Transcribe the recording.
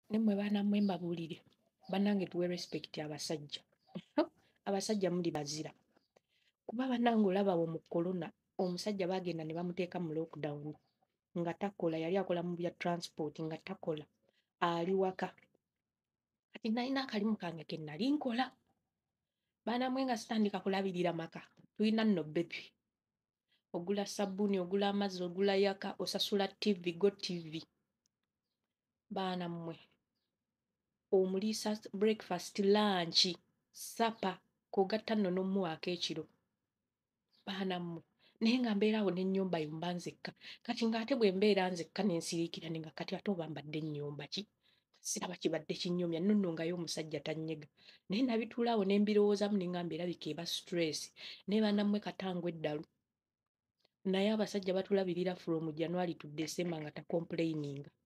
Nemmwe baana mmwe mbabuulire bannange tuwe respect abasajja. Abasajja muli bazira kuba bannange olaba wo mu corona omusajja baagenda ne bamuteeka mu lockdown nga takola, yali akola mu bya transport nga takola, ali waka. Kati nalina akalimu kange ke nali nkola baana mmwe nga sitandika kulabirira maka, tulina nno bebi, ogula sabbuuni, ogula amazzi, ogula yaka, osasula TV, go TV. Baana mmwe omuliisa breakfast, lunch, supper, kogatta nno n'omuwaako ekiro. Baana mmwe naye nga mbeerawo n'ennyumba yomba nzekka. Kati ng'ate bwe mbeera nzekka ne nsiriikira ne nga kati ate oba mbadde nnyumba ki? Siraba kibadde kinnyumya nno ngayo omusajja tannyega. Naye nabituulaawo ne mbirowoozamu ne ngamba erabika eba stress. Naye baana mmwe katangwa eddalu. Naye abasajja batulabirira from January to December nga takomplaininga.